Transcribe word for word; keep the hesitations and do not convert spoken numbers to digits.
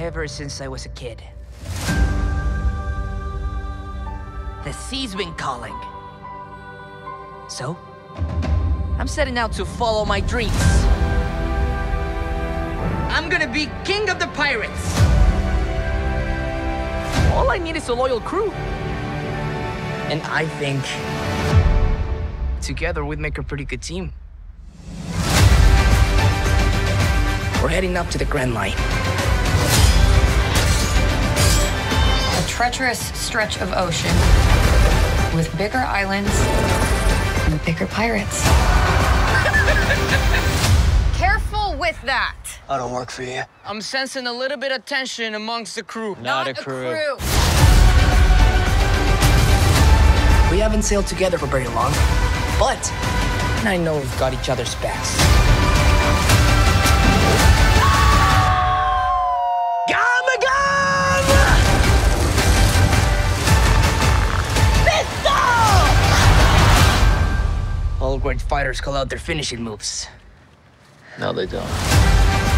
ever since I was a kid. The sea's been calling. So, I'm setting out to follow my dreams. I'm gonna be king of the pirates. All I need is a loyal crew. And I think together we'd make a pretty good team. We're heading up to the Grand Line. A treacherous stretch of ocean with bigger islands and bigger pirates. Careful with that. I don't work for you. I'm sensing a little bit of tension amongst the crew. Not, Not a, crew. a crew. We haven't sailed together for very long, but I know we've got each other's backs. All great fighters call out their finishing moves. No, they don't.